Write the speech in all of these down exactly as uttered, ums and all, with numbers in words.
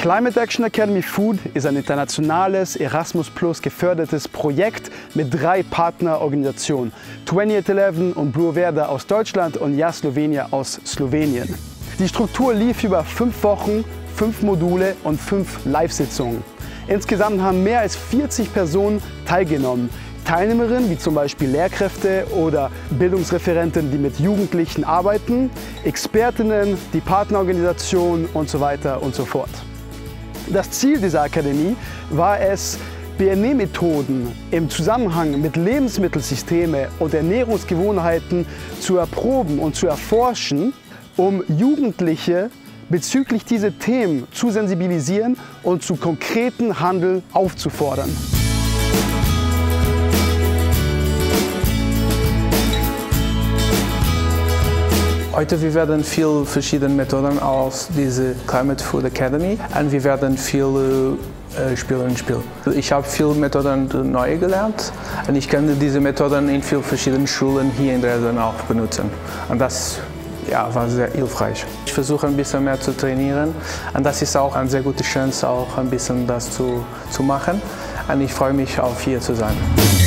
Climate Action Academy Food ist ein internationales Erasmus Plus gefördertes Projekt mit drei Partnerorganisationen, twenty-eight eleven und Blue Verde aus Deutschland und Ja Slovenia aus Slowenien. Die Struktur lief über fünf Wochen, fünf Module und fünf Live-Sitzungen. Insgesamt haben mehr als vierzig Personen teilgenommen. Teilnehmerinnen wie zum Beispiel Lehrkräfte oder Bildungsreferenten, die mit Jugendlichen arbeiten, Expertinnen, die Partnerorganisationen und so weiter und so fort. Das Ziel dieser Akademie war es, B N E-Methoden im Zusammenhang mit Lebensmittelsystemen und Ernährungsgewohnheiten zu erproben und zu erforschen, um Jugendliche bezüglich dieser Themen zu sensibilisieren und zu konkreten Handel aufzufordern. Heute wir werden viele verschiedene Methoden aus dieser Climate Food Academy und wir werden viele äh, spielen spielen. Ich habe viele Methoden neu gelernt und ich kann diese Methoden in vielen verschiedenen Schulen hier in Dresden auch benutzen. Und das ja, war sehr hilfreich. Ich versuche ein bisschen mehr zu trainieren und das ist auch eine sehr gute Chance, auch ein bisschen das zu, zu machen. Und ich freue mich, auf hier zu sein.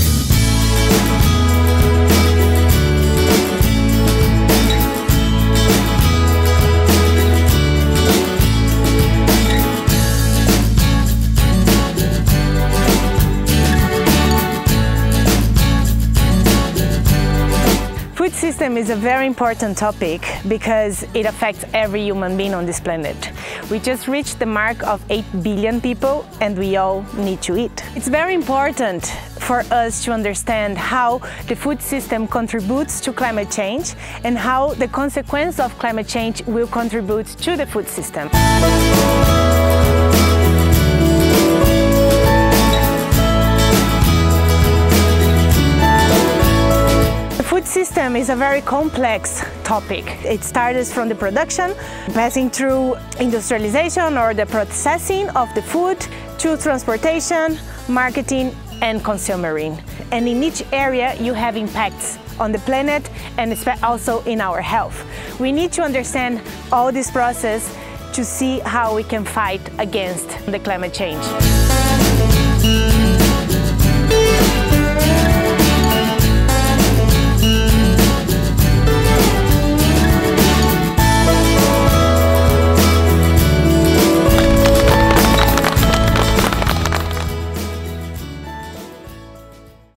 Food system is a very important topic because it affects every human being on this planet. We just reached the mark of eight billion people and we all need to eat. It's very important for us to understand how the food system contributes to climate change and how the consequence of climate change will contribute to the food system. The food system is a very complex topic. It starts from the production, passing through industrialization or the processing of the food, to transportation, marketing and consumering. And in each area you have impacts on the planet and also in our health. We need to understand all this process to see how we can fight against the climate change.